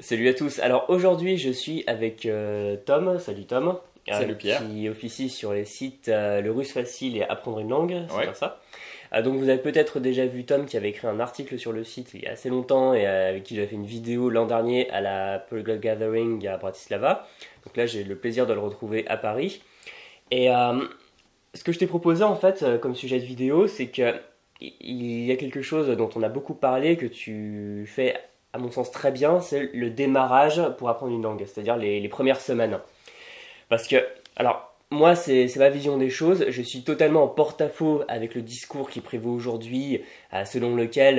Salut à tous. Alors aujourd'hui, je suis avec Tom. Salut Tom. Salut Pierre. Qui officie sur les sites Le Russe Facile et Apprendre une langue, c'est Ouais. bien ça. Donc vous avez peut-être déjà vu Tom qui avait écrit un article sur le site il y a assez longtemps et avec qui j'avais fait une vidéo l'an dernier à la Polyglot Gathering à Bratislava. Donc là, j'ai le plaisir de le retrouver à Paris. Et ce que je t'ai proposé en fait comme sujet de vidéo, c'est que il y a quelque chose dont on a beaucoup parlé que tu fais à mon sens très bien, c'est le démarrage pour apprendre une langue, c'est-à-dire les premières semaines. Parce que, alors, moi, c'est ma vision des choses. Je suis totalement en porte-à-faux avec le discours qui prévaut aujourd'hui, selon lequel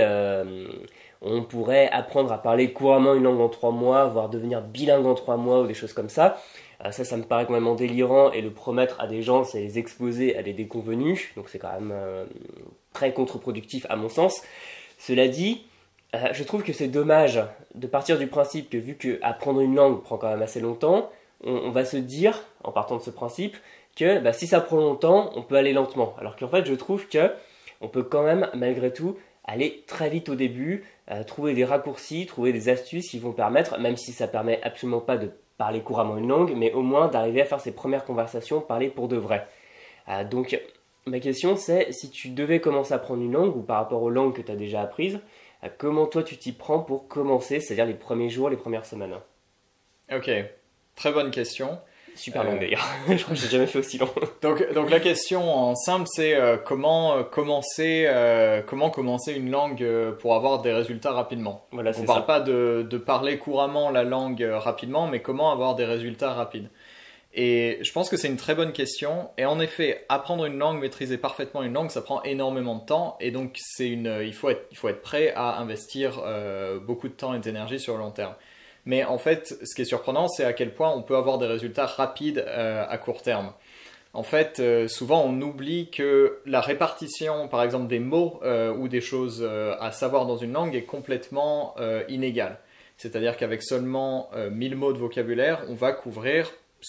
on pourrait apprendre à parler couramment une langue en 3 mois, voire devenir bilingue en 3 mois ou des choses comme ça. Ça me paraît complètement délirant et le promettre à des gens, c'est les exposer à des déconvenus. Donc c'est quand même très contre-productif à mon sens. Cela dit, je trouve que c'est dommage de partir du principe que vu que apprendre une langue prend quand même assez longtemps, on va se dire, en partant de ce principe, que si ça prend longtemps, on peut aller lentement. Alors qu'en fait, je trouve que on peut quand même, malgré tout, aller très vite au début, trouver des raccourcis, trouver des astuces qui vont permettre, même si ça permet absolument pas de parler couramment une langue, mais au moins d'arriver à faire ses premières conversations, parler pour de vrai. Donc, ma question c'est, si tu devais commencer à apprendre une langue, ou par rapport aux langues que tu as déjà apprises, comment toi tu t'y prends pour commencer, c'est-à-dire les premiers jours, les premières semaines? Ok, très bonne question. Super longue d'ailleurs, je crois que j'ai jamais fait aussi long. Donc la question en simple, c'est comment commencer une langue pour avoir des résultats rapidement. Voilà, On c'est ne parle ça. pas de parler couramment la langue rapidement, mais comment avoir des résultats rapides. Et je pense que c'est une très bonne question. Et en effet, apprendre une langue, maîtriser parfaitement une langue, ça prend énormément de temps. Et donc il faut être prêt à investir beaucoup de temps et d'énergie sur le long terme. Mais en fait, ce qui est surprenant, c'est à quel point on peut avoir des résultats rapides à court terme. En fait, souvent on oublie que la répartition, par exemple, des mots ou des choses à savoir dans une langue est complètement inégale. C'est-à-dire qu'avec seulement 1000 mots de vocabulaire, on va couvrir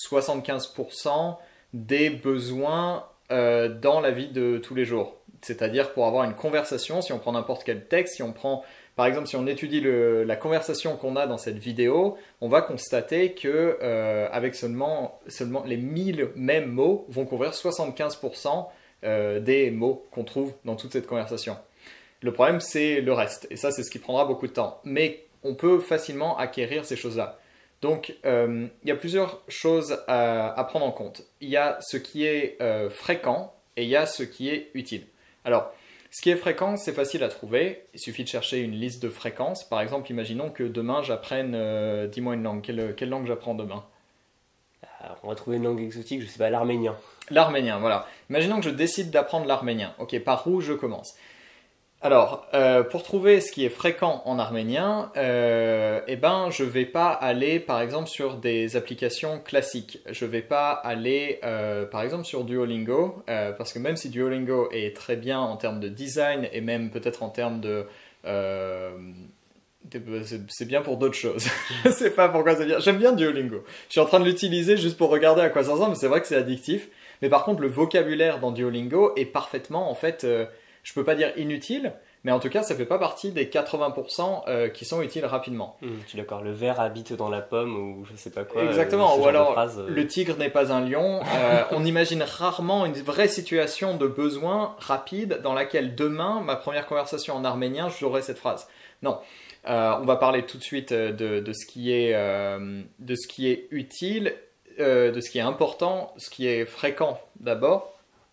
75% des besoins dans la vie de tous les jours. C'est-à-dire pour avoir une conversation, si on prend n'importe quel texte, si on prend par exemple, si on étudie la conversation qu'on a dans cette vidéo, on va constater que avec seulement les 1000 mêmes mots vont couvrir 75% des mots qu'on trouve dans toute cette conversation. Le problème, c'est le reste. Et ça, c'est ce qui prendra beaucoup de temps. Mais on peut facilement acquérir ces choses-là. Donc, il y a plusieurs choses à prendre en compte. Il y a ce qui est fréquent et il y a ce qui est utile. Alors, ce qui est fréquent, c'est facile à trouver. Il suffit de chercher une liste de fréquences. Par exemple, imaginons que demain j'apprenne, dis-moi une langue. Quelle langue j'apprends demain? Alors, on va trouver une langue exotique, je sais pas, l'arménien. L'arménien, voilà. Imaginons que je décide d'apprendre l'arménien. Ok, par où je commence? Alors, pour trouver ce qui est fréquent en arménien, je vais pas aller, par exemple, sur des applications classiques. Je vais pas aller, par exemple, sur Duolingo, parce que même si Duolingo est très bien en termes de design et même peut-être en termes euh, c'est bien pour d'autres choses. Je sais pas pourquoi c'est bien. J'aime bien Duolingo. Je suis en train de l'utiliser juste pour regarder à quoi ça ressemble, mais c'est vrai que c'est addictif. Mais par contre, le vocabulaire dans Duolingo est parfaitement, en fait, je peux pas dire inutile, mais en tout cas, ça fait pas partie des 80% qui sont utiles rapidement. Je suis d'accord, le ver habite dans la pomme ou je sais pas quoi. Exactement, Ce ou genre de alors phrase, le tigre n'est pas un lion. On imagine rarement une vraie situation de besoin rapide dans laquelle demain, ma première conversation en arménien, j'aurai cette phrase. Non, on va parler tout de suite de ce qui est utile, de ce qui est important, ce qui est fréquent d'abord.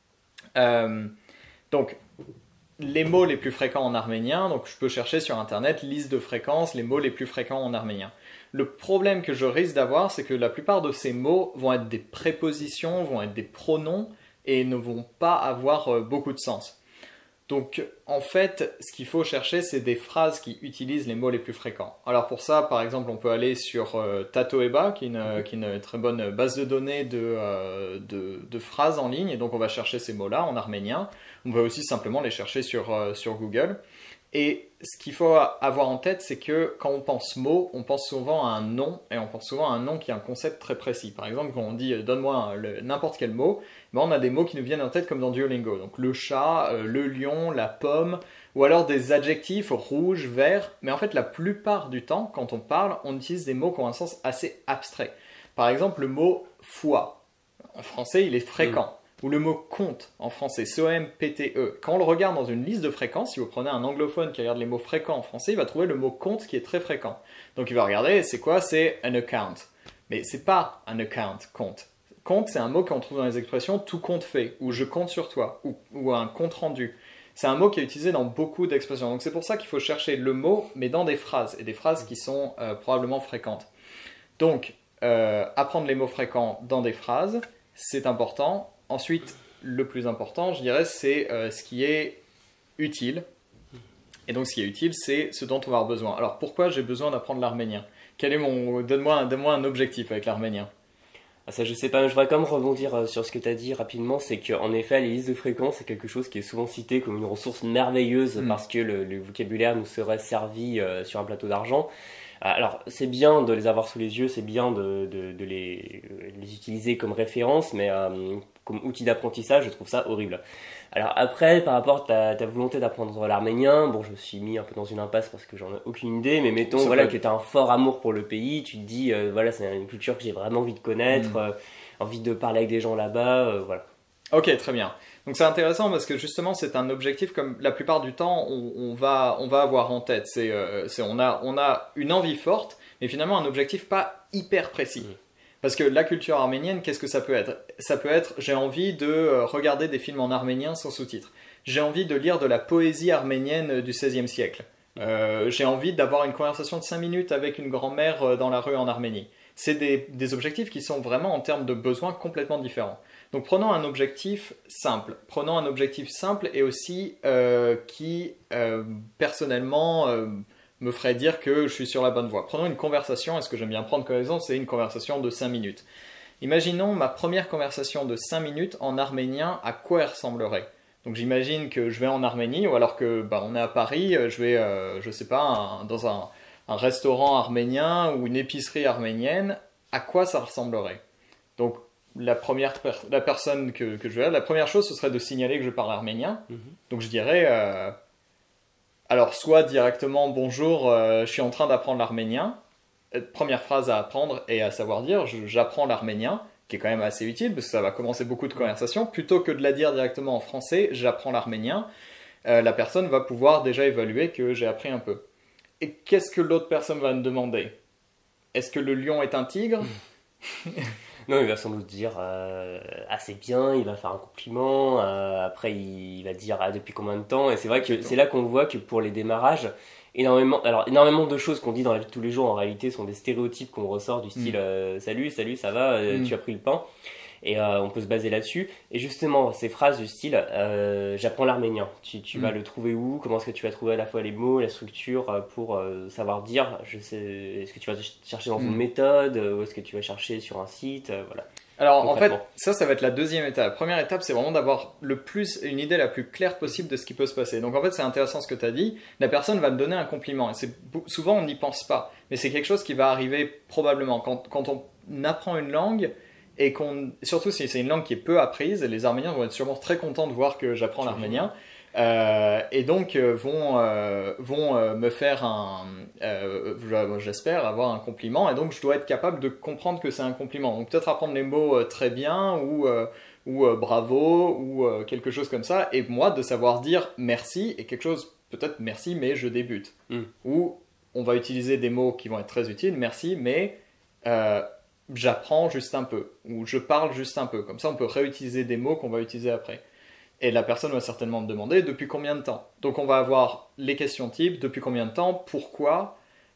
Donc, les mots les plus fréquents en arménien, donc je peux chercher sur internet liste de fréquences, les mots les plus fréquents en arménien. Le problème que je risque d'avoir, c'est que la plupart de ces mots vont être des prépositions, vont être des pronoms et ne vont pas avoir beaucoup de sens. Donc en fait, ce qu'il faut chercher, c'est des phrases qui utilisent les mots les plus fréquents. Alors pour ça, par exemple, on peut aller sur Tatoeba, qui est une très bonne base de données de phrases en ligne, et donc on va chercher ces mots-là en arménien. On peut aussi simplement les chercher sur Google. Et ce qu'il faut avoir en tête, c'est que quand on pense mot, on pense souvent à un nom, et on pense souvent à un nom qui a un concept très précis. Par exemple, quand on dit donne-moi n'importe quel mot, on a des mots qui nous viennent en tête comme dans Duolingo. Donc le chat, le lion, la pomme, Ou alors des adjectifs rouge, vert. Mais en fait, la plupart du temps, quand on parle, on utilise des mots qui ont un sens assez abstrait. Par exemple, le mot foi. En français, il est fréquent. Ou le mot compte en français, C-O-M-P-T-E. Quand on le regarde dans une liste de fréquences, si vous prenez un anglophone qui regarde les mots fréquents en français, il va trouver le mot compte qui est très fréquent. Donc il va regarder, c'est quoi? C'est an account. Mais c'est pas un account, compte. Compte, c'est un mot qu'on trouve dans les expressions tout compte fait, ou je compte sur toi, ou un compte rendu. C'est un mot qui est utilisé dans beaucoup d'expressions. Donc c'est pour ça qu'il faut chercher le mot, mais dans des phrases, et des phrases qui sont probablement fréquentes. Donc, apprendre les mots fréquents dans des phrases, c'est important. Ensuite, le plus important, je dirais, c'est ce qui est utile. Et donc, ce qui est utile, c'est ce dont on va avoir besoin. Alors, pourquoi j'ai besoin d'apprendre l'arménien? Donne-moi un objectif avec l'arménien. Ah, ça, je sais pas, mais je voudrais quand même rebondir sur ce que tu as dit rapidement. C'est qu'en effet, les listes de fréquences, c'est quelque chose qui est souvent cité comme une ressource merveilleuse parce que le vocabulaire nous serait servi sur un plateau d'argent. Alors, c'est bien de les avoir sous les yeux, c'est bien de les utiliser comme référence, mais comme outil d'apprentissage, je trouve ça horrible. Alors après, par rapport à ta volonté d'apprendre l'arménien, bon, je me suis mis un peu dans une impasse parce que j'en ai aucune idée, mais mettons voilà, que tu as un fort amour pour le pays, tu te dis, voilà, c'est une culture que j'ai vraiment envie de connaître, envie de parler avec des gens là-bas, voilà. Ok, très bien. Donc c'est intéressant parce que justement c'est un objectif comme la plupart du temps on va avoir en tête. On a une envie forte, mais finalement un objectif pas hyper précis. Parce que la culture arménienne, qu'est-ce que ça peut être? Ça peut être j'ai envie de regarder des films en arménien sans sous-titres. J'ai envie de lire de la poésie arménienne du XVIe siècle. J'ai envie d'avoir une conversation de 5 minutes avec une grand-mère dans la rue en Arménie. C'est des objectifs qui sont vraiment en termes de besoins complètement différents. Donc prenons un objectif simple. Prenons un objectif simple et aussi qui personnellement me ferait dire que je suis sur la bonne voie. Prenons une conversation, et ce que j'aime bien prendre comme exemple, c'est une conversation de 5 minutes. Imaginons ma première conversation de 5 minutes en arménien, à quoi elle ressemblerait? Donc j'imagine que je vais en Arménie, ou alors que on est à Paris, je vais, je sais pas, dans un restaurant arménien ou une épicerie arménienne, à quoi ça ressemblerait? Donc la personne que je vais, la première chose ce serait de signaler que je parle arménien. Donc je dirais alors soit directement bonjour, je suis en train d'apprendre l'arménien. Première phrase à apprendre et à savoir dire j'apprends l'arménien, qui est quand même assez utile parce que ça va commencer beaucoup de conversations. Plutôt que de la dire directement en français, j'apprends l'arménien, la personne va pouvoir déjà évaluer que j'ai appris un peu. Et qu'est-ce que l'autre personne va me demander? Est-ce que le lion est un tigre? Non, il va sans doute dire c'est bien, il va faire un compliment, après il va dire depuis combien de temps, et c'est vrai que c'est là qu'on voit que pour les démarrages, énormément de choses qu'on dit dans la vie de tous les jours en réalité sont des stéréotypes qu'on ressort du style salut, ça va, tu as pris le pain, et on peut se baser là-dessus. Et justement, ces phrases du style j'apprends l'arménien, tu vas le trouver où? Comment est-ce que tu vas trouver à la fois les mots, la structure pour savoir dire, je sais, est-ce que tu vas chercher dans une méthode ou est-ce que tu vas chercher sur un site, voilà. Alors en fait, ça va être la deuxième étape. La première étape, c'est vraiment d'avoir une idée la plus claire possible de ce qui peut se passer. Donc en fait, c'est intéressant ce que tu as dit. La personne va me donner un compliment. Et souvent, on n'y pense pas. Mais c'est quelque chose qui va arriver probablement. Quand on apprend une langue, et surtout si c'est une langue qui est peu apprise, les Arméniens vont être sûrement très contents de voir que j'apprends l'arménien. Et donc vont me faire j'espère avoir un compliment, et donc je dois être capable de comprendre que c'est un compliment. Donc peut-être apprendre les mots très bien ou bravo ou quelque chose comme ça, et moi de savoir dire merci et quelque chose, peut-être merci mais je débute. Ou on va utiliser des mots qui vont être très utiles, merci mais j'apprends juste un peu, ou je parle juste un peu. Comme ça on peut réutiliser des mots qu'on va utiliser après. Et la personne va certainement me demander depuis combien de temps. Donc on va avoir les questions types, depuis combien de temps, pourquoi,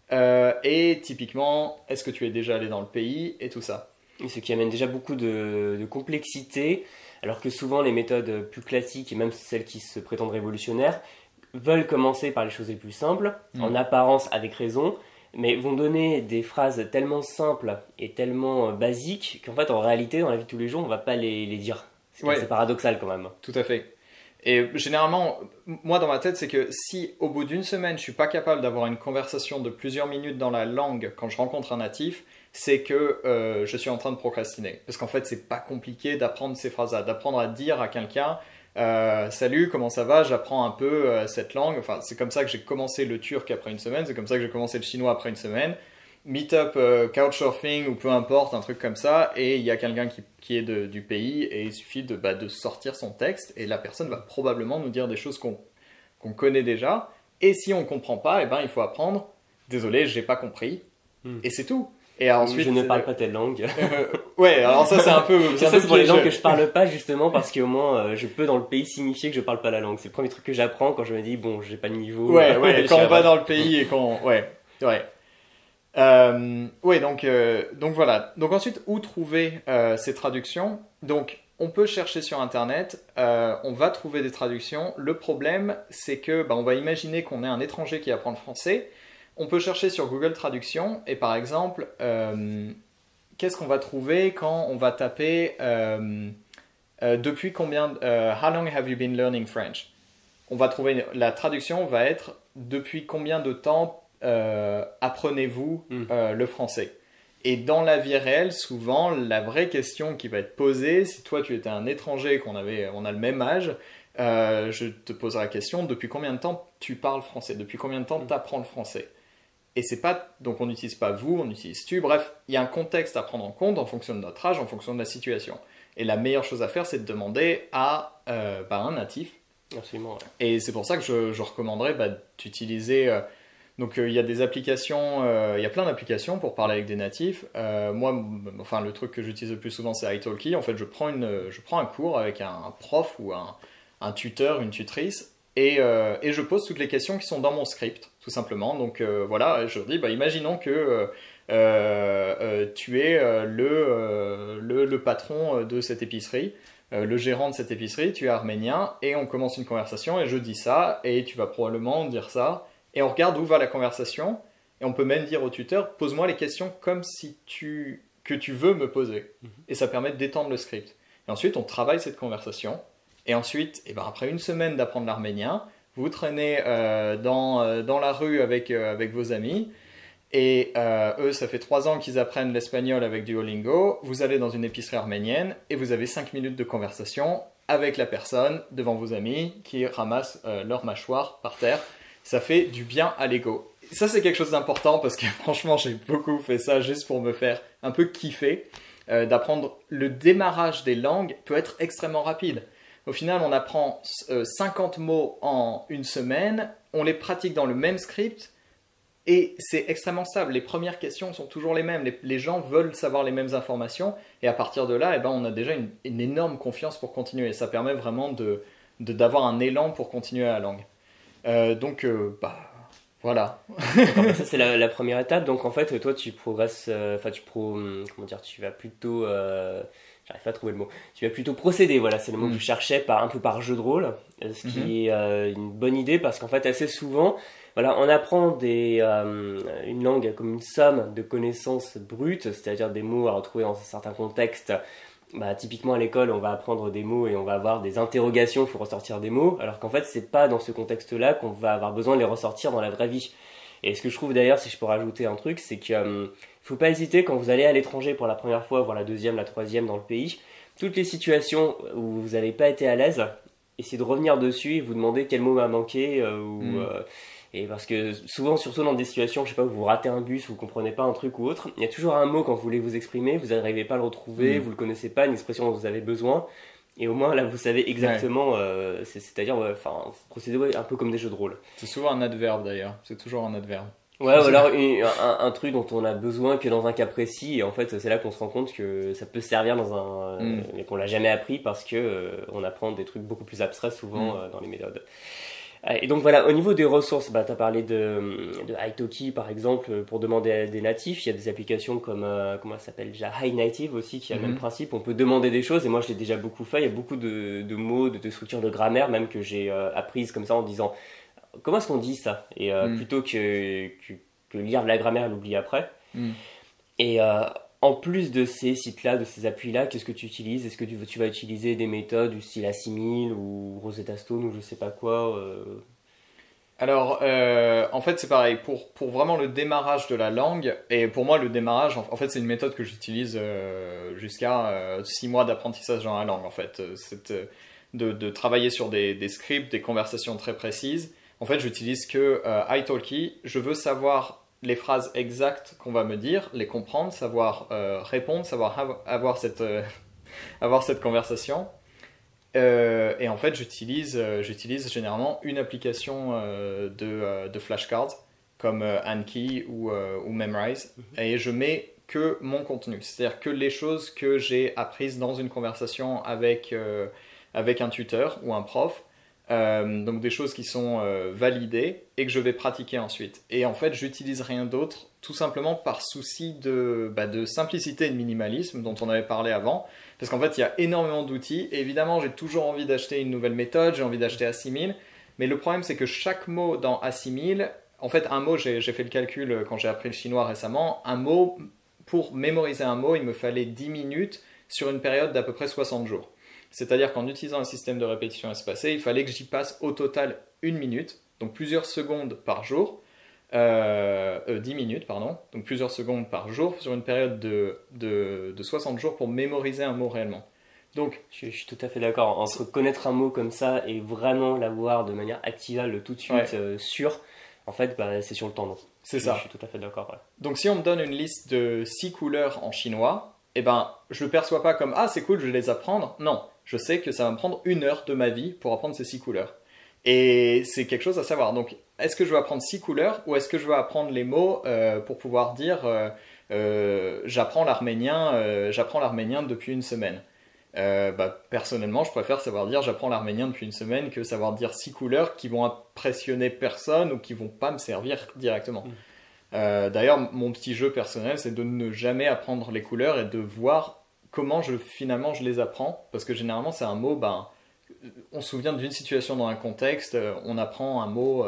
et typiquement, est-ce que tu es déjà allé dans le pays, et tout ça. Et ce qui amène déjà beaucoup de complexité, alors que souvent les méthodes plus classiques, et même celles qui se prétendent révolutionnaires, veulent commencer par les choses les plus simples, en apparence avec raison, mais vont donner des phrases tellement simples et tellement basiques qu'en fait en réalité dans la vie de tous les jours on ne va pas les dire. C'est paradoxal quand même. Tout à fait. Et généralement, moi dans ma tête, c'est que si au bout d'une semaine, je suis pas capable d'avoir une conversation de plusieurs minutes dans la langue quand je rencontre un natif, c'est que je suis en train de procrastiner. Parce qu'en fait, c'est pas compliqué d'apprendre ces phrases-là, d'apprendre à dire à quelqu'un Salut, comment ça va? J'apprends un peu cette langue. Enfin, c'est comme ça que j'ai commencé le turc après une semaine, c'est comme ça que j'ai commencé le chinois après une semaine. Meetup, couchsurfing ou peu importe, un truc comme ça, et il y a quelqu'un qui est du pays et il suffit de sortir son texte et la personne va probablement nous dire des choses qu'on connaît déjà. Et si on ne comprend pas, eh ben, il faut apprendre. Désolé, j'ai pas compris. Et c'est tout. Et ensuite, je ne parle pas telle langue. Ouais, alors ça c'est un peu. Ça c'est pour les langues que je parle pas justement parce qu'au moins je peux dans le pays signifier que je parle pas la langue. C'est le premier truc que j'apprends quand je me dis bon j'ai pas le niveau. Ouais, quand on va dans le pays et qu'on. Ouais. Ouais, donc voilà. Donc ensuite, où trouver ces traductions? Donc on peut chercher sur internet, on va trouver des traductions. Le problème, c'est que on va imaginer qu'on est un étranger qui apprend le français. On peut chercher sur Google Traduction et par exemple, qu'est-ce qu'on va trouver quand on va taper depuis combien How long have you been learning French? On va trouver la traduction va être depuis combien de temps apprenez-vous le français? Et dans la vie réelle, souvent, la vraie question qui va être posée, si toi tu étais un étranger et on a le même âge, je te poserai la question, depuis combien de temps tu parles français? Depuis combien de temps tu apprends le français? Et c'est pas, donc on n'utilise pas vous, on utilise tu, bref, il y a un contexte à prendre en compte en fonction de notre âge, en fonction de la situation. Et la meilleure chose à faire, c'est de demander à un natif. Absolument, ouais. Et c'est pour ça que je recommanderais d'utiliser... donc il y a des applications, il y a plein d'applications pour parler avec des natifs. Moi, enfin le truc que j'utilise le plus souvent c'est italki. En fait, je prends un cours avec un prof ou un tuteur, une tutrice, et je pose toutes les questions qui sont dans mon script, tout simplement. Donc voilà, je dis, imaginons que tu es le patron de cette épicerie. Le gérant de cette épicerie, tu es arménien, et on commence une conversation, et je dis ça, et tu vas probablement dire ça, et on regarde où va la conversation, et on peut même dire au tuteur, pose-moi les questions comme si que tu veux me poser, et ça permet d'étendre le script. Et ensuite, on travaille cette conversation, et ensuite, après une semaine d'apprendre l'arménien, vous traînez dans la rue avec vos amis, et eux, ça fait 3 ans qu'ils apprennent l'espagnol avec Duolingo. Vous allez dans une épicerie arménienne et vous avez 5 minutes de conversation avec la personne devant vos amis qui ramassent leur mâchoire par terre. Ça fait du bien à l'ego. Ça, c'est quelque chose d'important parce que franchement, j'ai beaucoup fait ça juste pour me faire un peu kiffer. D'apprendre le démarrage des langues peut être extrêmement rapide. Au final, on apprend 50 mots en une semaine. On les pratique dans le même script. Et c'est extrêmement stable. Les premières questions sont toujours les mêmes. Les gens veulent savoir les mêmes informations. Et à partir de là, on a déjà une énorme confiance pour continuer. Ça permet vraiment d'avoir un élan pour continuer la langue. Voilà. Ça, c'est la première étape. Donc, en fait, toi, tu progresses... tu vas plutôt... j'arrive pas à trouver le mot. Tu vas plutôt procéder, voilà, c'est le mot que je cherchais, un peu par jeu de rôle. Ce qui est une bonne idée parce qu'en fait, assez souvent... Voilà, on apprend une langue comme une somme de connaissances brutes, c'est-à-dire des mots à retrouver dans certains contextes. Typiquement à l'école, on va apprendre des mots et on va avoir des interrogations pour ressortir des mots, alors qu'en fait, c'est pas dans ce contexte-là qu'on va avoir besoin de les ressortir dans la vraie vie. Et ce que je trouve d'ailleurs, si je peux rajouter un truc, c'est qu'il faut pas hésiter quand vous allez à l'étranger pour la première fois, voire la deuxième, la troisième dans le pays, toutes les situations où vous n'avez pas été à l'aise, essayez de revenir dessus et vous demander quel mot m'a manqué et parce que souvent, surtout dans des situations, je sais pas, où vous ratez un bus, vous comprenez pas un truc ou autre, il y a toujours un mot quand vous voulez vous exprimer, vous n'arrivez pas à le retrouver, vous le connaissez pas, une expression dont vous avez besoin, et au moins là vous savez exactement, c'est-à-dire, vous procédez un peu comme des jeux de rôle. C'est souvent un adverbe d'ailleurs, c'est toujours un adverbe. Ouais, ou alors un truc dont on a besoin que dans un cas précis, et en fait c'est là qu'on se rend compte que ça peut servir mais qu'on l'a jamais appris parce que on apprend des trucs beaucoup plus abstraits souvent dans les méthodes. Et donc voilà, au niveau des ressources, tu as parlé de Italki par exemple pour demander à des natifs. Il y a des applications comme, comment ça s'appelle déjà, HiNative aussi qui a le même principe. On peut demander des choses et moi je l'ai déjà beaucoup fait. Il y a beaucoup de mots, de structures de grammaire même que j'ai apprises comme ça en disant comment est-ce qu'on dit ça? Et plutôt que lire de la grammaire et l'oublier après. Et en plus de ces sites-là, de ces appuis-là, qu'est-ce que tu utilises? Est-ce que tu vas utiliser des méthodes du style Assimil ou Rosetta Stone ou je sais pas quoi Alors, en fait, c'est pareil. Pour vraiment le démarrage de la langue, et pour moi, le démarrage, en fait, c'est une méthode que j'utilise jusqu'à 6 mois d'apprentissage dans la langue, en fait. de travailler sur des scripts, des conversations très précises, en fait, j'utilise que italki. Je veux savoir les phrases exactes qu'on va me dire, les comprendre, savoir répondre, savoir avoir cette conversation. Et en fait, j'utilise généralement une application de flashcards comme Anki ou Memrise, et je mets que mon contenu, c'est-à-dire que les choses que j'ai apprises dans une conversation avec un tuteur ou un prof, donc des choses qui sont validées et que je vais pratiquer ensuite. Et en fait, j'utilise rien d'autre, tout simplement par souci de simplicité et de minimalisme dont on avait parlé avant, parce qu'en fait, il y a énormément d'outils, et évidemment, j'ai toujours envie d'acheter une nouvelle méthode, j'ai envie d'acheter Assimil, mais le problème, c'est que chaque mot dans Assimil, en fait, un mot, j'ai fait le calcul quand j'ai appris le chinois récemment, un mot, pour mémoriser un mot, il me fallait 10 minutes sur une période d'à peu près 60 jours. C'est-à-dire qu'en utilisant un système de répétition espacée, il fallait que j'y passe au total 1 minute, donc plusieurs secondes par jour, 10 minutes, pardon, donc plusieurs secondes par jour sur une période de 60 jours pour mémoriser un mot réellement. Donc, je suis tout à fait d'accord. Entre connaître un mot comme ça et vraiment l'avoir de manière activable tout de suite sûr, en fait, c'est sur le temps long. C'est ça. Je suis tout à fait d'accord. Ouais. Donc, si on me donne une liste de 6 couleurs en chinois, eh ben, je ne le perçois pas comme « Ah, c'est cool, je vais les apprendre ». Non, je sais que ça va me prendre 1 heure de ma vie pour apprendre ces 6 couleurs. Et c'est quelque chose à savoir. Donc, est-ce que je veux apprendre 6 couleurs ou est-ce que je veux apprendre les mots pour pouvoir dire j'apprends l'arménien depuis une semaine. Personnellement, je préfère savoir dire j'apprends l'arménien depuis une semaine que savoir dire 6 couleurs qui vont impressionner personne ou qui vont pas me servir directement. D'ailleurs, mon petit jeu personnel, c'est de ne jamais apprendre les couleurs et de voir comment finalement je les apprends, parce que généralement c'est un mot, on se souvient d'une situation dans un contexte, on apprend un mot,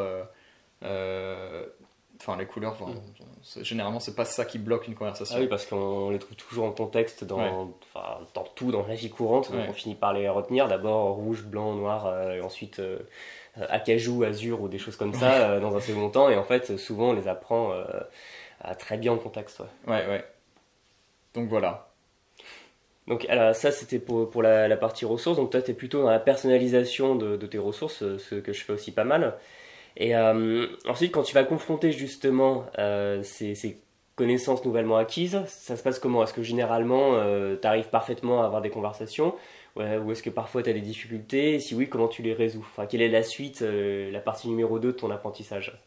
les couleurs, généralement c'est pas ça qui bloque une conversation. Ah oui, parce qu'on les trouve toujours en contexte dans tout dans la vie courante, donc on finit par les retenir, d'abord rouge, blanc, noir, et ensuite acajou, azur ou des choses comme ça dans un second temps, et en fait souvent on les apprend très bien en contexte. Ouais. Donc voilà. Donc alors, ça c'était pour la partie ressources, donc toi tu es plutôt dans la personnalisation de tes ressources, ce que je fais aussi pas mal. Et ensuite quand tu vas confronter justement ces connaissances nouvellement acquises, ça se passe comment? Est-ce que généralement tu arrives parfaitement à avoir des conversations ou est-ce que parfois tu as des difficultés? Et si oui, comment tu les résous? Enfin, quelle est la suite, la partie numéro 2 de ton apprentissage?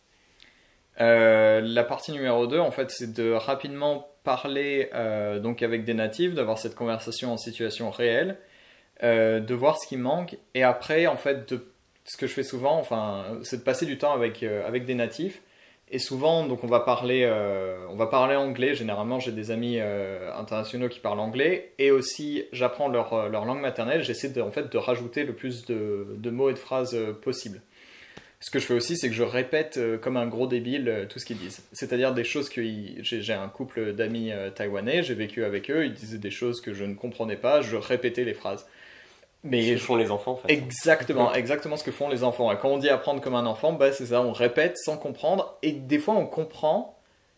La partie numéro 2, en fait, c'est de rapidement parler donc avec des natifs, d'avoir cette conversation en situation réelle, de voir ce qui manque, et après, en fait, ce que je fais souvent, c'est de passer du temps avec des natifs, et souvent, donc on va parler anglais. Généralement, j'ai des amis internationaux qui parlent anglais, et aussi j'apprends leur langue maternelle. J'essaie de rajouter le plus de mots et de phrases possibles. Ce que je fais aussi, c'est que je répète comme un gros débile tout ce qu'ils disent. C'est-à-dire des choses que j'ai un couple d'amis taïwanais, j'ai vécu avec eux, ils disaient des choses que je ne comprenais pas, je répétais les phrases. Mais ce que font les enfants, en fait. Exactement ce que font les enfants. Et quand on dit apprendre comme un enfant, c'est ça, on répète sans comprendre, et des fois on comprend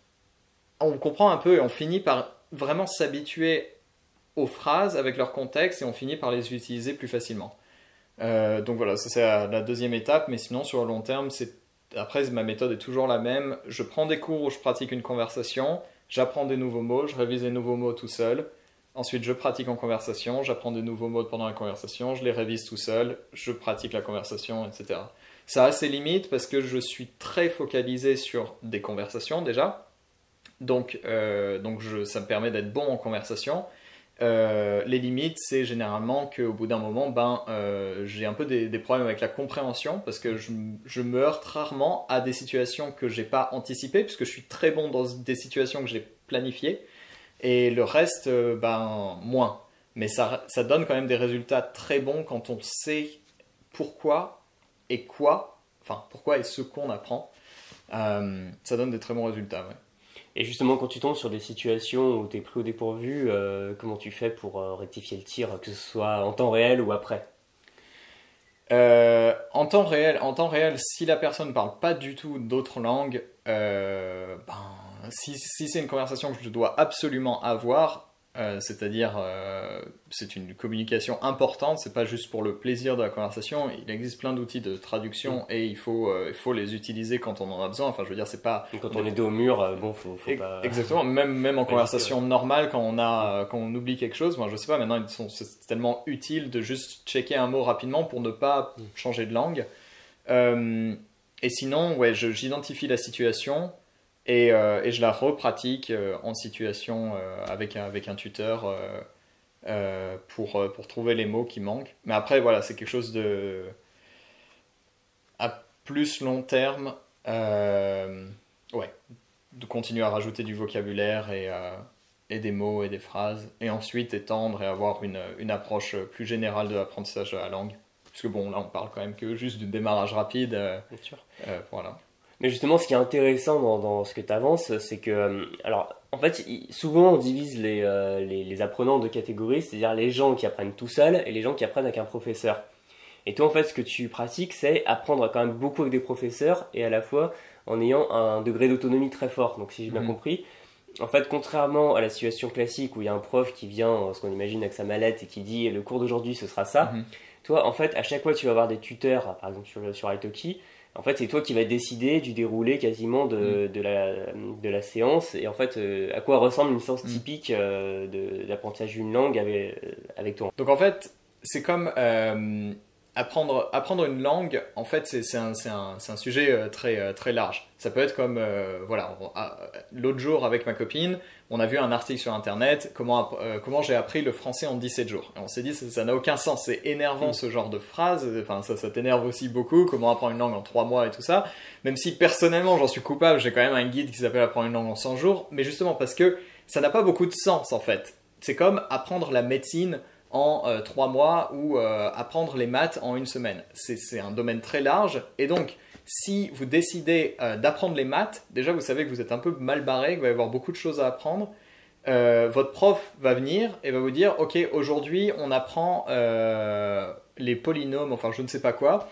un peu, et on finit par vraiment s'habituer aux phrases avec leur contexte, et on finit par les utiliser plus facilement. Donc voilà, ça c'est la deuxième étape, mais sinon sur le long terme, après ma méthode est toujours la même. Je prends des cours où je pratique une conversation, j'apprends des nouveaux mots, je révise les nouveaux mots tout seul. Ensuite, je pratique en conversation, j'apprends de nouveaux mots pendant la conversation, je les révise tout seul, je pratique la conversation, etc. Ça a ses limites parce que je suis très focalisé sur des conversations déjà, donc ça me permet d'être bon en conversation. Les limites, c'est généralement qu'au bout d'un moment, j'ai un peu des problèmes avec la compréhension parce que je me heurte rarement à des situations que j'ai pas anticipées, puisque je suis très bon dans des situations que j'ai planifiées, et le reste, moins. Mais ça donne quand même des résultats très bons quand on sait pourquoi et ce qu'on apprend. Ça donne des très bons résultats, ouais. Et justement, quand tu tombes sur des situations où tu es pris au dépourvu, comment tu fais pour rectifier le tir, que ce soit en temps réel ou après? En temps réel, si la personne ne parle pas du tout d'autres langues, si c'est une conversation que je dois absolument avoir, c'est-à-dire c'est une communication importante, c'est pas juste pour le plaisir de la conversation, il existe plein d'outils de traduction et il faut les utiliser quand on en a besoin, enfin je veux dire c'est pas... Quand on est dos au mur, bon faut pas... Exactement, même en conversation normale quand on oublie quelque chose, moi je sais pas, maintenant c'est tellement utile de juste checker un mot rapidement pour ne pas changer de langue. Et sinon, ouais, j'identifie la situation et je la repratique en situation avec un tuteur pour trouver les mots qui manquent. Mais après, voilà, c'est quelque chose à plus long terme, ouais, de continuer à rajouter du vocabulaire et des mots et des phrases, et ensuite étendre et avoir une approche plus générale de l'apprentissage de la langue. Parce que bon, là on parle quand même que juste du démarrage rapide. Bien sûr. Voilà. Mais justement, ce qui est intéressant dans ce que tu avances, c'est que, alors, en fait, souvent on divise les apprenants en deux catégories, c'est-à-dire les gens qui apprennent tout seuls et les gens qui apprennent avec un professeur. Et toi, en fait, ce que tu pratiques, c'est apprendre quand même beaucoup avec des professeurs et à la fois en ayant un degré d'autonomie très fort. Donc, si j'ai bien compris, en fait, contrairement à la situation classique où il y a un prof qui vient, ce qu'on imagine avec sa mallette et qui dit le cours d'aujourd'hui ce sera ça, toi, en fait, à chaque fois tu vas avoir des tuteurs, par exemple sur Italki, en fait, c'est toi qui vas décider du déroulé quasiment de la séance et en fait, à quoi ressemble une séance typique d'apprentissage d'une langue avec toi. Donc en fait, c'est comme apprendre une langue, en fait, c'est un sujet très large. Ça peut être comme, voilà, l'autre jour avec ma copine, on a vu un article sur internet, comment j'ai appris le français en 17 jours. Et on s'est dit, ça n'a aucun sens, c'est énervant ce genre de phrase, enfin ça t'énerve aussi beaucoup, comment apprendre une langue en 3 mois et tout ça. Même si personnellement j'en suis coupable, j'ai quand même un guide qui s'appelle Apprendre une langue en 100 jours, mais justement parce que ça n'a pas beaucoup de sens en fait. C'est comme apprendre la médecine en 3 mois ou apprendre les maths en 1 semaine. C'est un domaine très large et donc si vous décidez d'apprendre les maths, déjà vous savez que vous êtes un peu mal barré, qu'il va y avoir beaucoup de choses à apprendre. Votre prof va venir et va vous dire ok, aujourd'hui on apprend les polynômes, enfin je ne sais pas quoi,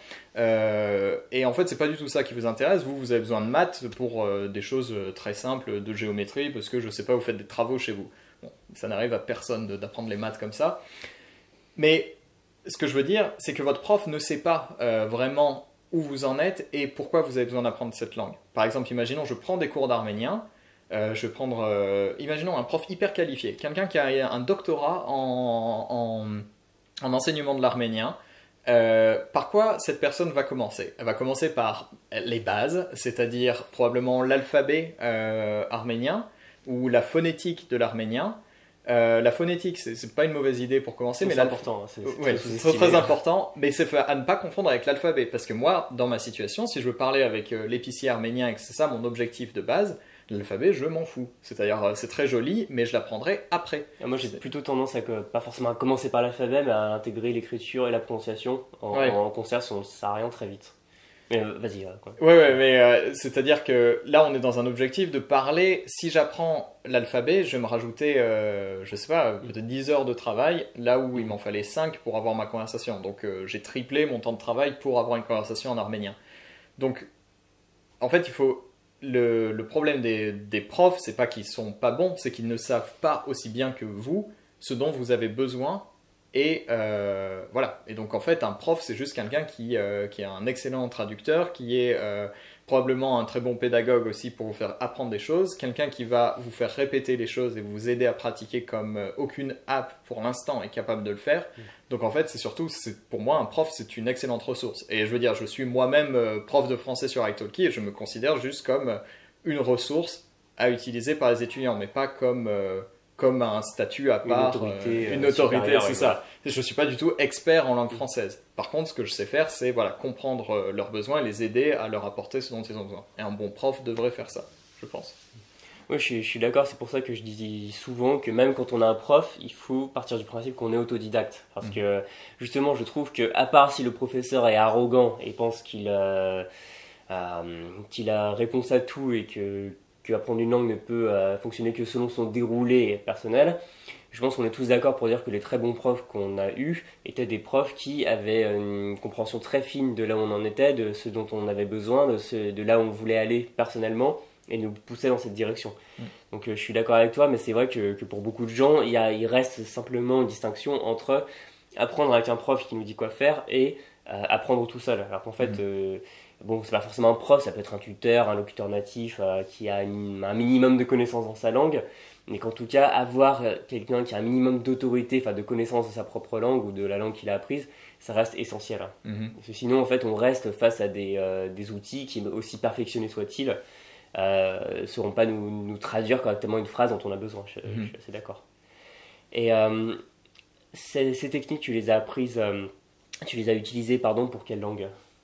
et en fait c'est pas du tout ça qui vous intéresse. Vous avez besoin de maths pour des choses très simples de géométrie parce que je sais pas, vous faites des travaux chez vous. Bon, ça n'arrive à personne d'apprendre les maths comme ça. Mais ce que je veux dire, c'est que votre prof ne sait pas vraiment où vous en êtes et pourquoi vous avez besoin d'apprendre cette langue. Par exemple, imaginons, je prends des cours d'arménien, je vais prendre, imaginons un prof hyper qualifié, quelqu'un qui a un doctorat en enseignement de l'arménien. Par quoi cette personne va commencer? Elle va commencer par les bases, c'est-à-dire probablement l'alphabet arménien, ou la phonétique de l'arménien. La phonétique, c'est pas une mauvaise idée pour commencer, mais c'est important. C'est très important, mais c'est à ne pas confondre avec l'alphabet, parce que moi, dans ma situation, si je veux parler avec l'épicier arménien et que c'est ça mon objectif de base, l'alphabet, je m'en fous. C'est-à-dire, c'est très joli, mais je l'apprendrai après. Moi, j'ai plutôt tendance pas forcément à commencer par l'alphabet, mais à intégrer l'écriture et la prononciation en concert, ça sert à rien très vite. Mais vas-y. Ouais, mais c'est-à-dire que là, on est dans un objectif de parler. Si j'apprends l'alphabet, je vais me rajouter, je sais pas, peut-être 10 heures de travail, là où il m'en fallait 5 pour avoir ma conversation. Donc, j'ai triplé mon temps de travail pour avoir une conversation en arménien. Donc, en fait, il faut... Le problème des profs, c'est pas qu'ils sont pas bons, c'est qu'ils ne savent pas aussi bien que vous ce dont vous avez besoin. Et voilà. Et donc en fait, un prof, c'est juste quelqu'un qui est un excellent traducteur, qui est probablement un très bon pédagogue aussi pour vous faire apprendre des choses, quelqu'un qui va vous faire répéter les choses et vous aider à pratiquer comme aucune app pour l'instant est capable de le faire. Donc en fait, pour moi, un prof, c'est une excellente ressource. Et je veux dire, je suis moi-même prof de français sur Italki et je me considère juste comme une ressource à utiliser par les étudiants, mais pas comme un statut à part, une autorité, c'est ça. Je ne suis pas du tout expert en langue française. Par contre, ce que je sais faire, c'est comprendre leurs besoins et les aider à leur apporter ce dont ils ont besoin. Et un bon prof devrait faire ça, je pense. Oui, je suis d'accord, c'est pour ça que je dis souvent que même quand on a un prof, il faut partir du principe qu'on est autodidacte. Parce que justement, je trouve que, à part si le professeur est arrogant et pense qu'il a réponse à tout et que apprendre une langue ne peut fonctionner que selon son déroulé personnel, je pense qu'on est tous d'accord pour dire que les très bons profs qu'on a eus étaient des profs qui avaient une compréhension très fine de là où on en était, de ce dont on avait besoin, de là où on voulait aller personnellement, et nous pousser dans cette direction. Donc je suis d'accord avec toi, mais c'est vrai que pour beaucoup de gens, il reste simplement une distinction entre apprendre avec un prof qui nous dit quoi faire et apprendre tout seul. Alors qu'en fait, bon, c'est pas forcément un prof, ça peut être un tuteur, un locuteur natif qui a un minimum de connaissances dans sa langue, mais qu'en tout cas, avoir quelqu'un qui a un minimum d'autorité, enfin de connaissance de sa propre langue ou de la langue qu'il a apprise, ça reste essentiel. Parce que sinon, en fait, on reste face à des outils qui, aussi perfectionnés soient-ils, sauront pas nous traduire correctement une phrase dont on a besoin. Je suis assez d'accord. Et ces techniques, tu les as apprises, tu les as utilisées, pour quelle langue?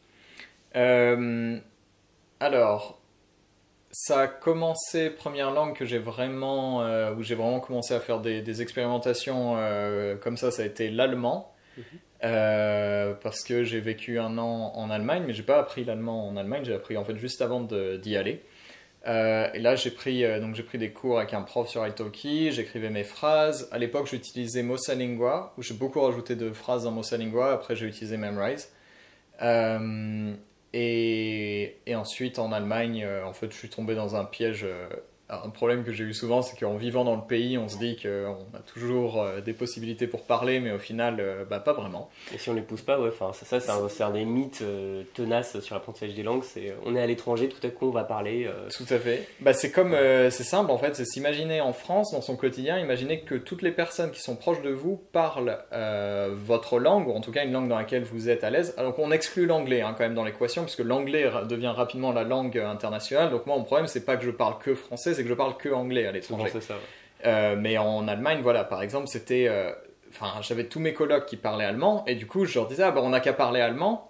Alors, ça a commencé, première langue que j'ai vraiment, où j'ai vraiment commencé à faire des expérimentations comme ça a été l'allemand. Parce que j'ai vécu un an en Allemagne, mais j'ai pas appris l'allemand en Allemagne, j'ai appris en fait juste avant d'y aller. Et là j'ai pris des cours avec un prof sur Italki, j'écrivais mes phrases. À l'époque j'utilisais Mosalingua, où j'ai beaucoup rajouté de phrases dans Mosalingua, après j'ai utilisé Memrise. Et ensuite en Allemagne, en fait je suis tombé dans un piège. Un problème que j'ai eu souvent, c'est qu'en vivant dans le pays, on se dit qu'on a toujours des possibilités pour parler, mais au final, pas vraiment. Et si on les pousse pas, ouais, c'est un des mythes tenaces sur l'apprentissage des langues, c'est on est à l'étranger, tout à coup on va parler. Tout à fait. C'est simple en fait, c'est s'imaginer en France, dans son quotidien, imaginer que toutes les personnes qui sont proches de vous parlent votre langue, ou en tout cas une langue dans laquelle vous êtes à l'aise. Alors qu'on exclut l'anglais quand même dans l'équation, puisque l'anglais devient rapidement la langue internationale. Donc moi, mon problème, c'est pas que je parle que français, c'est que je parle que anglais à l'étranger. C'est ça, ouais. Mais en Allemagne, voilà, par exemple, c'était... j'avais tous mes colocs qui parlaient allemand, et du coup, je leur disais, on n'a qu'à parler allemand.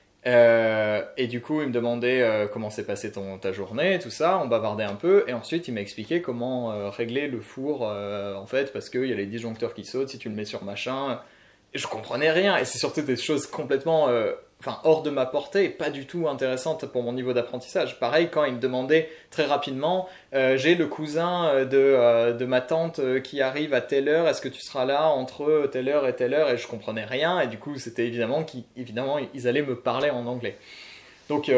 Et du coup, ils me demandaient comment s'est passée ta journée, tout ça, on bavardait un peu, et ensuite, il m'a expliqué comment régler le four, en fait, parce qu'il y a les disjoncteurs qui sautent, si tu le mets sur machin... Et je comprenais rien, et c'est surtout des choses complètement... hors de ma portée et pas du tout intéressante pour mon niveau d'apprentissage. Pareil, quand il me demandait très rapidement, j'ai le cousin de ma tante qui arrive à telle heure, est-ce que tu seras là entre telle heure, et je comprenais rien, et du coup c'était évidemment ils allaient me parler en anglais. Donc,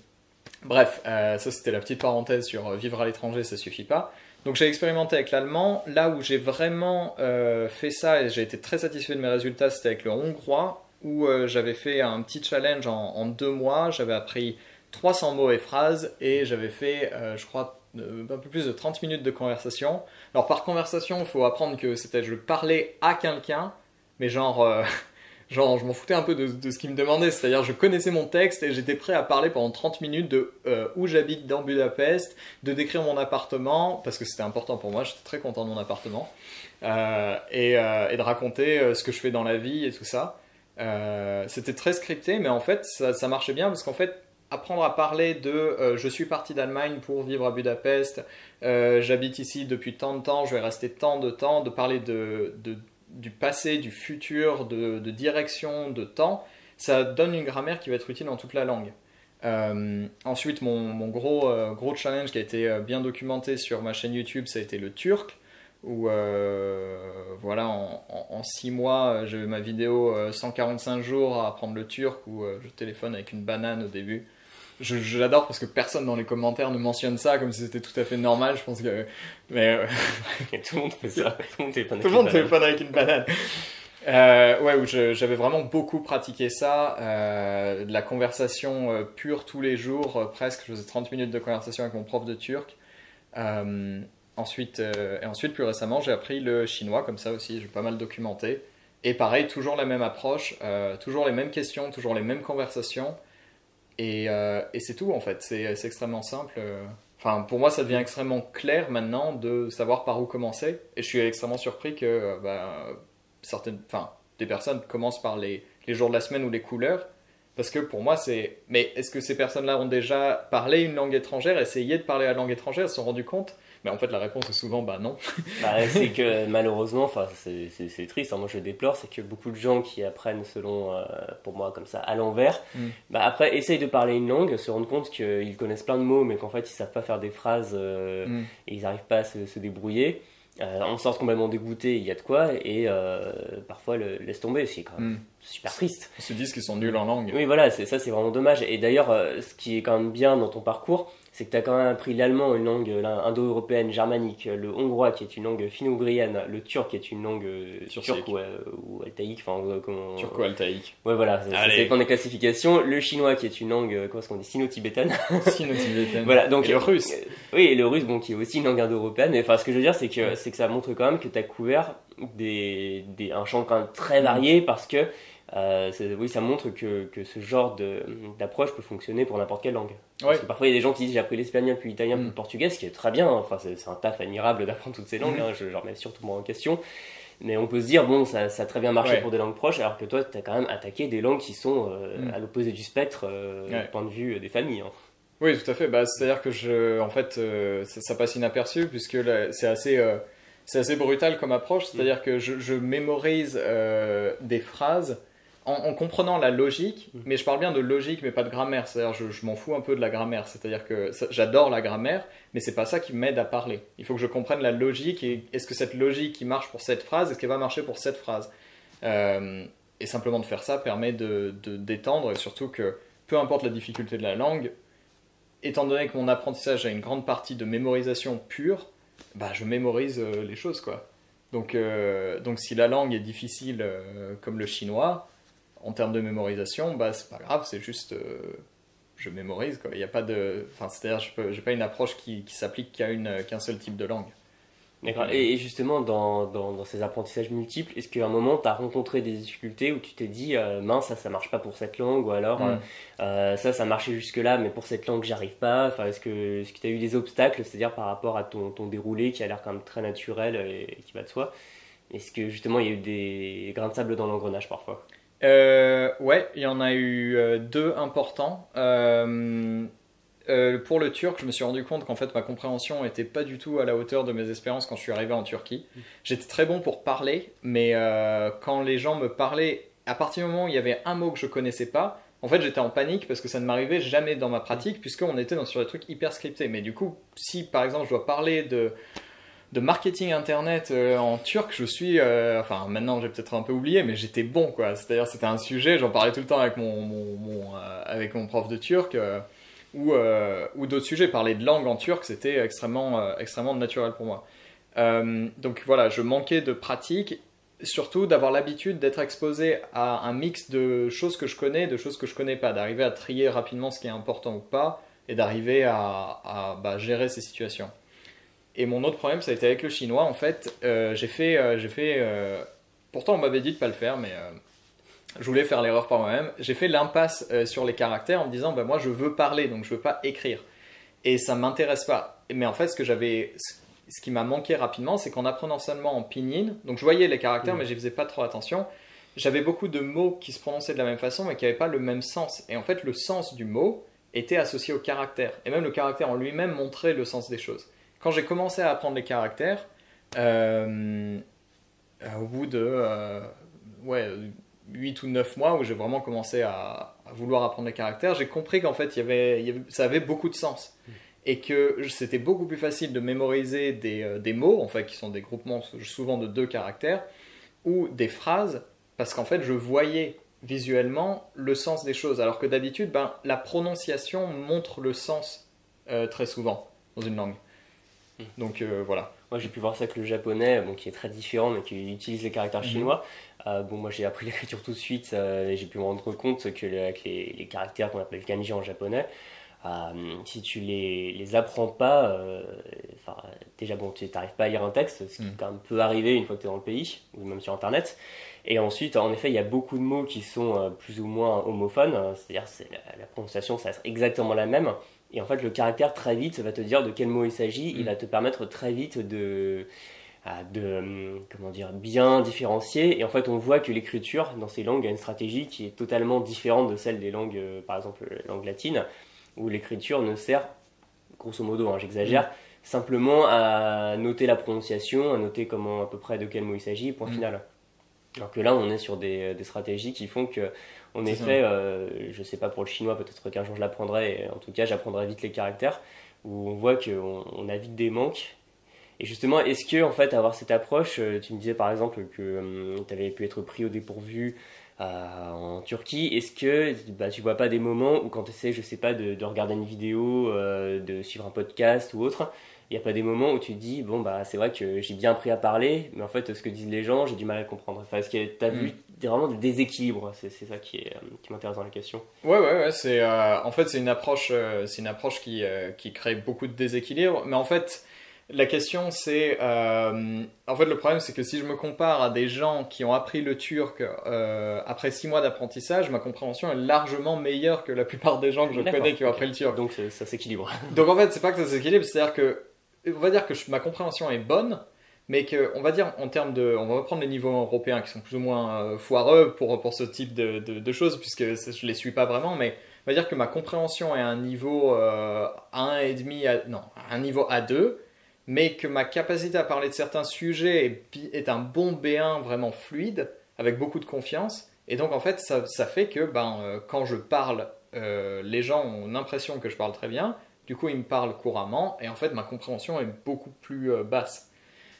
bref, ça c'était la petite parenthèse sur vivre à l'étranger, ça suffit pas. Donc j'ai expérimenté avec l'allemand, là où j'ai vraiment fait ça, et j'ai été très satisfait de mes résultats, c'était avec le hongrois, où j'avais fait un petit challenge en 2 mois, j'avais appris 300 mots et phrases, et j'avais fait, je crois, un peu plus de 30 minutes de conversation. Alors par conversation, il faut apprendre que je parlais à quelqu'un, mais genre je m'en foutais un peu de ce qu'il me demandait, c'est-à-dire je connaissais mon texte et j'étais prêt à parler pendant 30 minutes de où j'habite dans Budapest, de décrire mon appartement, parce que c'était important pour moi, j'étais très content de mon appartement, et de raconter ce que je fais dans la vie et tout ça. C'était très scripté, mais en fait ça marchait bien parce qu'en fait apprendre à parler de je suis parti d'Allemagne pour vivre à Budapest, j'habite ici depuis tant de temps, je vais rester tant de temps, de parler du passé, du futur, de direction, de temps, ça donne une grammaire qui va être utile dans toute la langue. Ensuite, mon gros challenge qui a été bien documenté sur ma chaîne YouTube, ça a été le turc, où voilà, en 6 mois, j'ai eu ma vidéo 145 jours à apprendre le turc, où je téléphone avec une banane au début. J'adore parce que personne dans les commentaires ne mentionne ça comme si c'était tout à fait normal. Je pense que. Mais. Tout le monde fait ça. Tout le monde téléphone avec une banane. Ouais, où j'avais vraiment beaucoup pratiqué ça. De la conversation pure tous les jours, presque. Je faisais 30 minutes de conversation avec mon prof de turc. Ensuite, plus récemment, j'ai appris le chinois comme ça aussi. J'ai pas mal documenté. Et pareil, toujours la même approche, toujours les mêmes questions, toujours les mêmes conversations. Et c'est tout en fait, c'est extrêmement simple. Enfin, pour moi, ça devient extrêmement clair maintenant de savoir par où commencer. Et je suis extrêmement surpris que des personnes commencent par les jours de la semaine ou les couleurs. Parce que pour moi, c'est... Mais est-ce que ces personnes-là ont déjà parlé une langue étrangère, essayé de parler la langue étrangère, se sont rendues compte? Mais en fait, la réponse est souvent non. C'est que malheureusement, c'est triste, moi je le déplore, c'est que beaucoup de gens qui apprennent selon, pour moi, comme ça, à l'envers, après essayent de parler une langue, se rendent compte qu'ils connaissent plein de mots, mais qu'en fait ils savent pas faire des phrases et ils n'arrivent pas à se débrouiller. On sort complètement dégoûté, il y a de quoi, et parfois laisse tomber, c'est quand même super triste. Ils se disent qu'ils sont nuls en langue. Oui, voilà, c'est vraiment dommage. Et d'ailleurs, ce qui est quand même bien dans ton parcours, c'est que tu as quand même appris l'allemand, une langue indo-européenne, germanique, le hongrois qui est une langue finno-ougrienne, le turc qui est une langue turque ou altaïque, enfin comment... Turco-altaïque. Ouais voilà, ça dépend des classifications. Le chinois qui est une langue, comment est-ce qu'on dit, sino-tibétaine. Sino-tibétaine. Voilà, donc, et le russe. Oui, et le russe, bon, qui est aussi une langue indo-européenne. Mais enfin, ce que je veux dire, c'est que ça montre quand même que tu as couvert un champ quand même très varié parce que oui, ça montre que ce genre d'approche peut fonctionner pour n'importe quelle langue. Parce que parfois il y a des gens qui disent j'ai appris l'espagnol puis l'italien puis le portugais, ce qui est très bien. Enfin, c'est un taf admirable d'apprendre toutes ces langues. Je remets surtout moi en question. Mais on peut se dire, bon, ça a très bien marché pour des langues proches, alors que toi, tu as quand même attaqué des langues qui sont à l'opposé du spectre du point de vue des familles. Hein. Oui, tout à fait. C'est-à-dire que en fait, ça passe inaperçu puisque c'est assez brutal comme approche. C'est-à-dire que je mémorise des phrases en comprenant la logique, mais je parle bien de logique, mais pas de grammaire. C'est-à-dire je m'en fous un peu de la grammaire. C'est-à-dire que j'adore la grammaire, mais c'est pas ça qui m'aide à parler. Il faut que je comprenne la logique et est-ce que cette logique qui marche pour cette phrase, est-ce qu'elle va marcher pour cette phrase et simplement de faire ça permet de d'étendre et surtout que peu importe la difficulté de la langue, étant donné que mon apprentissage a une grande partie de mémorisation pure, je mémorise les choses, quoi. Donc si la langue est difficile comme le chinois, en termes de mémorisation, c'est pas grave, c'est juste je mémorise, quoi. Il y a pas de, c'est-à-dire j'ai pas une approche qui s'applique qu'un seul type de langue. D'accord. Et justement, dans ces apprentissages multiples, est-ce qu'à un moment, tu as rencontré des difficultés où tu t'es dit mince, ça marche pas pour cette langue, ou alors ça marchait jusque-là, mais pour cette langue, j'arrive pas. Enfin, est-ce que tu as eu des obstacles, c'est-à-dire par rapport à ton déroulé qui a l'air quand même très naturel et qui va de soi? Est-ce que justement, il y a eu des grains de sable dans l'engrenage parfois? Ouais, il y en a eu deux importants. Pour le turc, je me suis rendu compte qu'en fait ma compréhension était pas du tout à la hauteur de mes espérances quand je suis arrivé en Turquie. J'étais très bon pour parler, mais quand les gens me parlaient, à partir du moment où il y avait un mot que je connaissais pas, en fait j'étais en panique parce que ça ne m'arrivait jamais dans ma pratique puisqu'on était sur des trucs hyper scriptés. Mais du coup, si par exemple je dois parler de marketing internet en turc, je suis maintenant j'ai peut-être un peu oublié, mais j'étais bon, quoi. C'est-à-dire c'était un sujet, j'en parlais tout le temps avec avec mon prof de turc ou d'autres sujets. Parler de langue en turc, c'était extrêmement naturel pour moi. Donc voilà, je manquais de pratique, surtout d'avoir l'habitude d'être exposé à un mix de choses que je connais, de choses que je connais pas, d'arriver à trier rapidement ce qui est important ou pas et d'arriver à gérer ces situations. Et mon autre problème, ça a été avec le chinois. En fait, pourtant, on m'avait dit de pas le faire, mais je voulais faire l'erreur par moi-même. J'ai fait l'impasse sur les caractères en me disant, moi, je veux parler, donc je veux pas écrire. Et ça m'intéresse pas. Mais en fait, ce qui m'a manqué rapidement, c'est qu'en apprenant seulement en pinyin, donc je voyais les caractères, mais j'y faisais pas trop attention. J'avais beaucoup de mots qui se prononçaient de la même façon, mais qui n'avaient pas le même sens. Et en fait, le sens du mot était associé au caractère. Et même le caractère en lui-même montrait le sens des choses. Quand j'ai commencé à apprendre les caractères, au bout de 8 ou 9 mois où j'ai vraiment commencé à vouloir apprendre les caractères, j'ai compris qu'en fait ça avait beaucoup de sens. Et que c'était beaucoup plus facile de mémoriser des mots, en fait, qui sont des groupements souvent de 2 caractères, ou des phrases, parce qu'en fait je voyais visuellement le sens des choses, alors que d'habitude la prononciation montre le sens très souvent dans une langue. Donc voilà. Moi j'ai pu voir ça avec le japonais, qui est très différent mais qui utilise les caractères chinois. Moi j'ai appris l'écriture tout de suite et j'ai pu me rendre compte que avec les caractères qu'on appelle kanji en japonais, si tu les apprends pas, déjà tu n'arrives pas à lire un texte, ce qui quand même peut arriver une fois que tu es dans le pays, ou même sur internet. Et ensuite, en effet, il y a beaucoup de mots qui sont plus ou moins homophones, c'est-à-dire la prononciation, ça va être exactement la même. Et en fait, le caractère, très vite, va te dire de quel mot il s'agit. Il va te permettre très vite de bien différencier. Et en fait, on voit que l'écriture, dans ces langues, a une stratégie qui est totalement différente de celle des langues, par exemple, langue latine, où l'écriture ne sert, grosso modo, j'exagère, simplement à noter la prononciation, à noter à peu près de quel mot il s'agit, point final. Alors que là, on est sur des stratégies qui font que, en effet, je sais pas pour le chinois, peut-être qu'un jour je l'apprendrai, en tout cas j'apprendrai vite les caractères, où on voit qu'on a vite des manques. Et justement, est-ce que, en fait, avoir cette approche, tu me disais par exemple que tu avais pu être pris au dépourvu en Turquie. Est-ce que tu vois pas des moments où quand tu essaies, je sais pas, de regarder une vidéo, de suivre un podcast ou autre, il n'y a pas des moments où tu te dis, bon, c'est vrai que j'ai bien appris à parler, mais en fait, ce que disent les gens, j'ai du mal à le comprendre. Enfin, est-ce que tu as vu vraiment des déséquilibres? C'est ça qui m'intéresse dans la question. Ouais, en fait, c'est une approche qui crée beaucoup de déséquilibre. Mais en fait, la question, c'est... en fait, le problème, c'est que si je me compare à des gens qui ont appris le turc après 6 mois d'apprentissage, ma compréhension est largement meilleure que la plupart des gens que je connais qui ont appris le turc. Donc, ça s'équilibre. Donc, en fait, c'est pas que ça s'équilibre, c'est-à-dire que... On va dire que ma compréhension est bonne, mais que, on va dire, en termes de... On va reprendre les niveaux européens qui sont plus ou moins foireux pour ce type de choses, puisque je les suis pas vraiment, mais on va dire que ma compréhension est à un niveau A1,5, non, à un niveau A2, mais que ma capacité à parler de certains sujets est un bon B1 vraiment fluide, avec beaucoup de confiance, et donc en fait, ça fait que quand je parle, les gens ont l'impression que je parle très bien. Du coup, ils me parlent couramment et en fait, ma compréhension est beaucoup plus basse.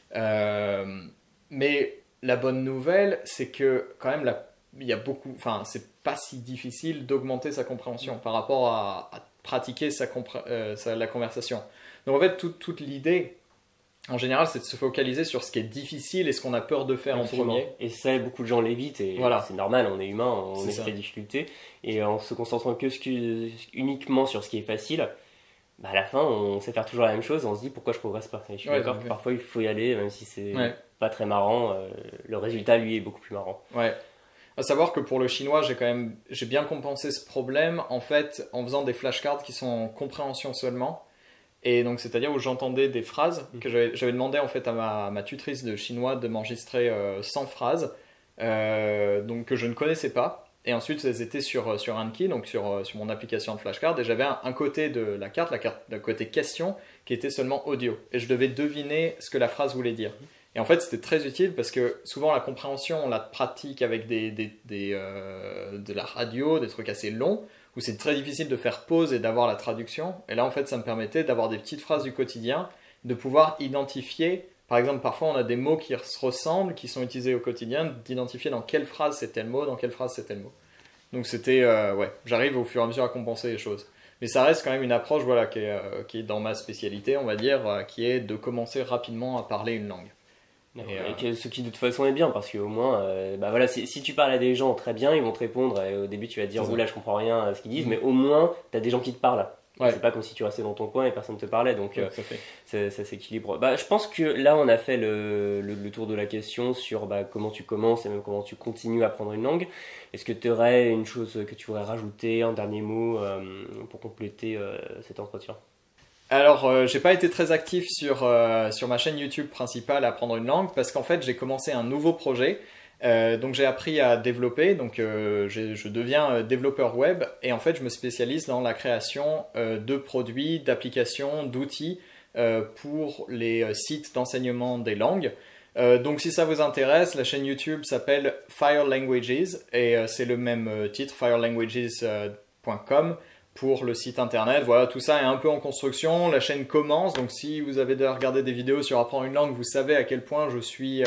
Mais la bonne nouvelle, c'est que quand même, il y a beaucoup, enfin, c'est pas si difficile d'augmenter sa compréhension par rapport à pratiquer la conversation. Donc en fait, toute l'idée, en général, c'est de se focaliser sur ce qui est difficile et ce qu'on a peur de faire Absolument. en premier. Et ça, beaucoup de gens l'évitent et voilà. C'est normal, on est humain, on éprouve des difficultés. Et en se concentrant uniquement sur ce qui est facile, à la fin, on sait faire toujours la même chose, on se dit pourquoi je progresse pas. Et je suis d'accord que parfois il faut y aller, même si c'est pas très marrant, le résultat lui est beaucoup plus marrant. Ouais. À savoir que pour le chinois, j'ai bien compensé ce problème en fait en faisant des flashcards qui sont en compréhension seulement. Et donc c'est-à-dire où j'entendais des phrases que j'avais demandé en fait à ma tutrice de chinois de m'enregistrer 100 phrases donc que je ne connaissais pas. Et ensuite, elles étaient sur Anki, donc sur mon application de flashcard. Et j'avais un côté de la carte côté question, qui était seulement audio. Et je devais deviner ce que la phrase voulait dire. Et en fait, c'était très utile parce que souvent, la compréhension, on la pratique avec de la radio, des trucs assez longs, où c'est très difficile de faire pause et d'avoir la traduction. Et là, en fait, ça me permettait d'avoir des petites phrases du quotidien, de pouvoir identifier... Par exemple, parfois on a des mots qui se ressemblent, qui sont utilisés au quotidien, d'identifier dans quelle phrase c'est tel mot, dans quelle phrase c'est tel mot. Donc c'était, j'arrive au fur et à mesure à compenser les choses. Mais ça reste quand même une approche qui est dans ma spécialité, on va dire, qui est de commencer rapidement à parler une langue. Et ce qui de toute façon est bien, parce qu'au moins, si tu parles à des gens très bien, ils vont te répondre, et au début tu vas te dire, oula, je comprends rien à ce qu'ils disent, mais au moins, tu as des gens qui te parlent. Ouais. C'est pas comme si tu restais dans ton coin et personne ne te parlait, donc ça s'équilibre. Je pense que là on a fait le tour de la question sur comment tu commences et même comment tu continues à apprendre une langue. Est-ce que tu aurais une chose que tu voudrais rajouter, un dernier mot pour compléter cet entretien? Alors, j'ai pas été très actif sur ma chaîne YouTube principale à apprendre une langue parce qu'en fait j'ai commencé un nouveau projet. Donc j'ai appris à développer, donc je deviens développeur web et en fait je me spécialise dans la création de produits, d'applications, d'outils pour les sites d'enseignement des langues. Donc si ça vous intéresse, la chaîne YouTube s'appelle Fire Languages et c'est le même titre, firelanguages.com pour le site internet. Voilà, tout ça est un peu en construction, la chaîne commence, donc si vous avez déjà regardé des vidéos sur apprendre une langue, vous savez à quel point je suis...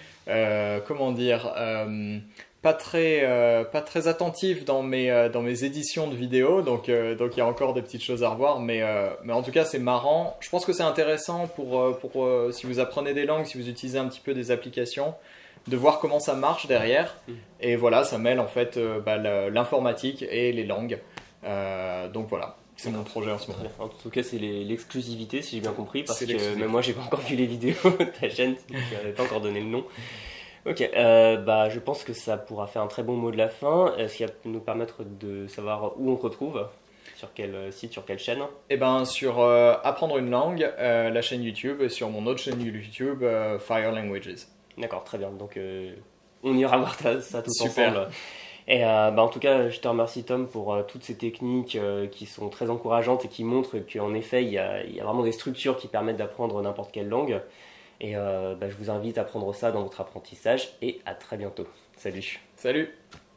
pas très attentif dans mes éditions de vidéos, donc il y a encore des petites choses à revoir, mais en tout cas c'est marrant. Je pense que c'est intéressant pour si vous apprenez des langues, si vous utilisez un petit peu des applications, de voir comment ça marche derrière. Et voilà, ça mêle en fait l'informatique et les langues. Donc voilà. C'est mon projet en ce moment. En tout cas, c'est l'exclusivité, si j'ai bien compris, parce que même moi, j'ai pas encore vu les vidéos de ta chaîne, donc je n'avais pas encore donné le nom. Ok, je pense que ça pourra faire un très bon mot de la fin. Est-ce qu'il va nous permettre de savoir où on te retrouve? Sur quel site, sur quelle chaîne? Eh ben, sur Apprendre une langue, la chaîne YouTube, et sur mon autre chaîne YouTube, Fire Languages. D'accord, très bien. Donc, on ira voir ça tout ensemble. Et en tout cas, je te remercie Tom pour toutes ces techniques qui sont très encourageantes et qui montrent qu'en effet, il y a vraiment des structures qui permettent d'apprendre n'importe quelle langue. Et je vous invite à prendre ça dans votre apprentissage et à très bientôt. Salut. Salut.